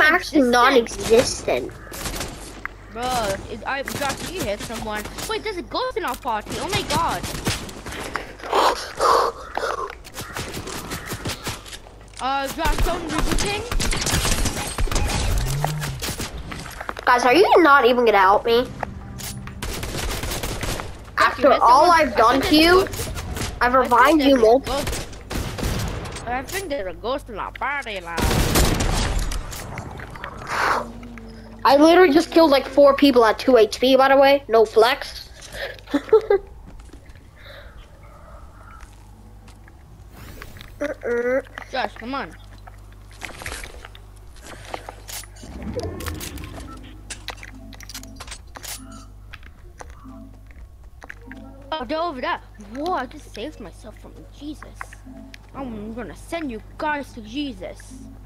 actually non-existent. Bro, Josh, you hit someone. Wait, there's a ghost in our party. Oh my god. Josh, someone rebooting? Guys, are you not even gonna help me? After all I've done to you, I've revived you multiple. I think there's a ghost in our party now. I literally just killed like 4 people at 2 HP, by the way. No flex. Josh, come on. Oh, they're over there. Whoa, I just saved myself from Jesus. I'm gonna send you guys to Jesus.